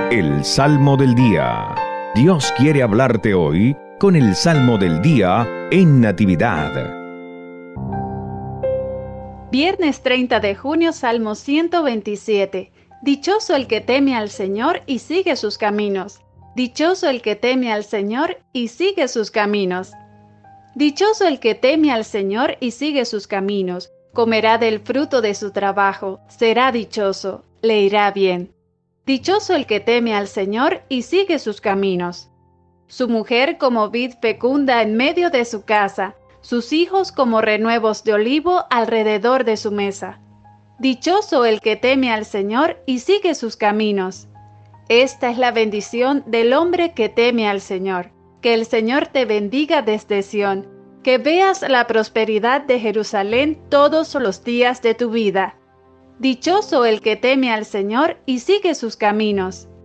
El Salmo del Día. Dios quiere hablarte hoy con el Salmo del Día en Natividad. Viernes 30 de junio, Salmo 127. Dichoso el que teme al Señor y sigue sus caminos. Dichoso el que teme al Señor y sigue sus caminos. Dichoso el que teme al Señor y sigue sus caminos. Comerá del fruto de su trabajo, será dichoso, le irá bien. Dichoso el que teme al Señor y sigue sus caminos. Su mujer como vid fecunda en medio de su casa, sus hijos como renuevos de olivo alrededor de su mesa. Dichoso el que teme al Señor y sigue sus caminos. Esta es la bendición del hombre que teme al Señor. Que el Señor te bendiga desde Sión, que veas la prosperidad de Jerusalén todos los días de tu vida. Dichoso el que teme al Señor y sigue sus caminos.